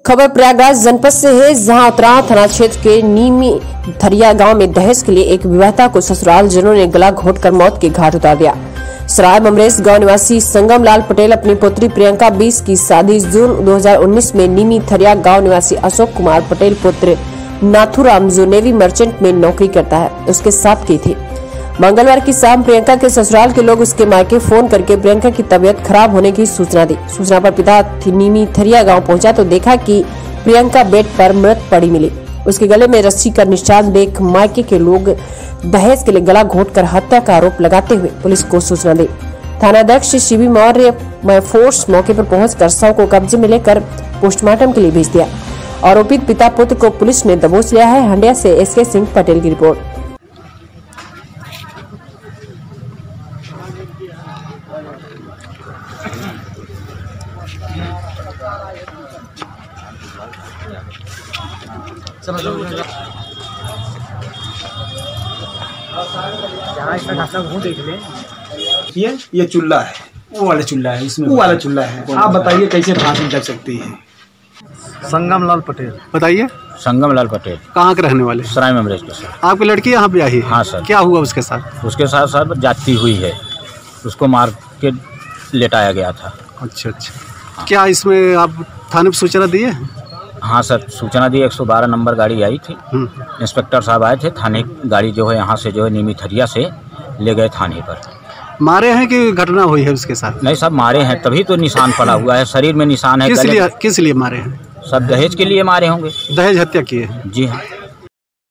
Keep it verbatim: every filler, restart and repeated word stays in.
खबर प्रयागराज जनपद से है, जहां उतराव थाना क्षेत्र के नीमी थरिया गांव में दहेज के लिए एक विवाहिता को ससुराल जनों ने गला घोटकर मौत के घाट उतार दिया। सराय ममरेश गांव निवासी संगम लाल पटेल अपनी पुत्री प्रियंका बीस की शादी जून दो हज़ार उन्नीस में नीमी थरिया गांव निवासी अशोक कुमार पटेल पुत्र नाथुराम जो नेवी मर्चेंट में नौकरी करता है उसके साथ की थी। मंगलवार की शाम प्रियंका के ससुराल के लोग उसके मायके फोन करके प्रियंका की तबीयत खराब होने की सूचना दी। सूचना पर पिता नीमी थरिया गांव पहुंचा तो देखा कि प्रियंका बेड पर मृत पड़ी मिली। उसके गले में रस्सी का निशान देख मायके के लोग दहेज के लिए गला घोटकर हत्या का आरोप लगाते हुए पुलिस को सूचना दी। थानाध्यक्ष शिवी मौर्य फोर्स मौके पर पहुंचकर शव को कब्जे में लेकर पोस्टमार्टम के लिए भेज दिया। आरोपित पिता पुत्र को पुलिस ने दबोच लिया है। हंडिया से एस के सिंह पटेल की रिपोर्ट। ये ये चूल्हा है, वो वाला चूल्हा है, इसमें वो वाला चूल्हा है। आप बताइए कैसे फांसी लग सकती है? संगम लाल पटेल। बताइए। संगम लाल पटेल कहाँ के रहने वाले? सराय ममरेश के सर। आपकी लड़की यहाँ पे आई? हाँ सर। क्या हुआ उसके साथ? उसके साथ साथ जाती हुई है, उसको मार के लेटाया गया था। अच्छा अच्छा। हाँ। क्या इसमें आप थाने पर सूचना दिए? हाँ सर, सूचना दी। एक सौ बारह नंबर गाड़ी आई थी, इंस्पेक्टर साहब आए थे। थाने गाड़ी जो है यहाँ से जो है नीमी थरिया से ले गए थाने पर। मारे हैं कि घटना हुई है उसके साथ? नहीं सब मारे हैं, तभी तो निशान पड़ा हुआ है, शरीर में निशान है। किस लिए किस लिए मारे हैं? सब दहेज के लिए मारे होंगे। दहेज हत्या की है? जी हाँ।